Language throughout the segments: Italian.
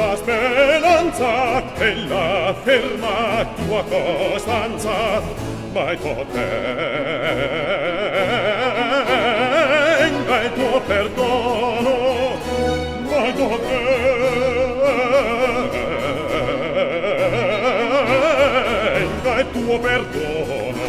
la speranza e la ferma tua costanza, mai t'ottenga il tuo perdono, mai t'ottenga il tuo perdono.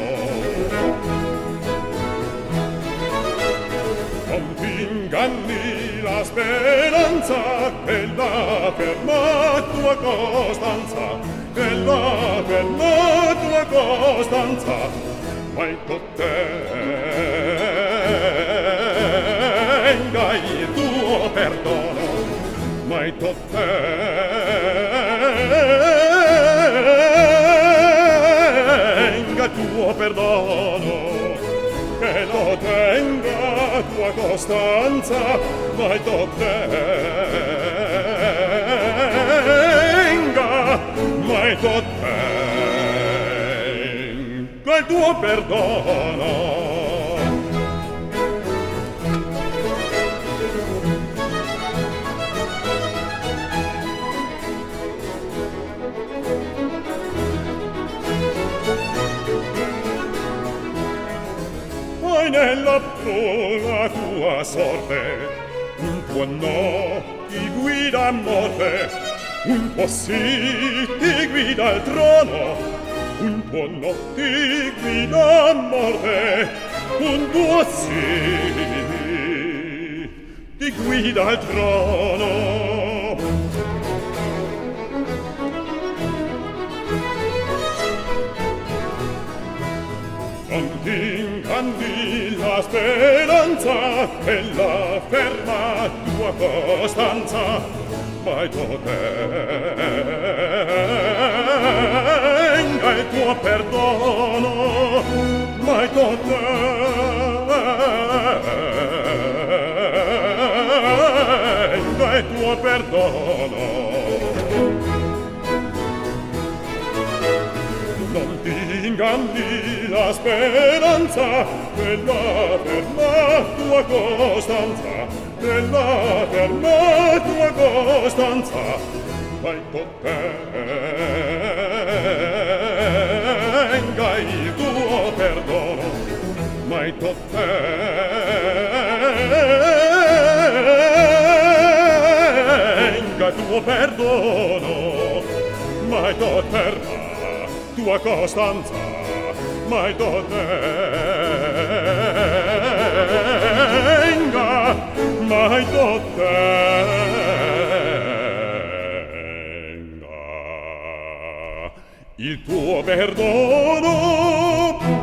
Non t'inganni la speranza che la ferma tua costanza, che la ferma tua costanza, mai t'ottenga il tuo perdono, mai t'ottenga il tuo perdono, che lo tenga tua costanza, mai t'ottenga, mai t'ottenga il tuo perdono. Hai nella prova tua sorte, un tuo no ti guida a morte, un tuo sì ti guida al trono, un tuo no ti guida a morte, un tuo sì ti guida al trono. Non t'inganni la speranza e la ferma tua costanza, mai t'ottenga il tuo perdono, mai t'ottenga il tuo perdono. Non t'inganni la speranza della ferma tua costanza, della ferma tua costanza, mai t'ottenga il tuo perdono, mai t'ottenga il tuo perdono, mai t'ottenga tua costanza, mai t'ottenga, mai t'ottenga il tuo perdono.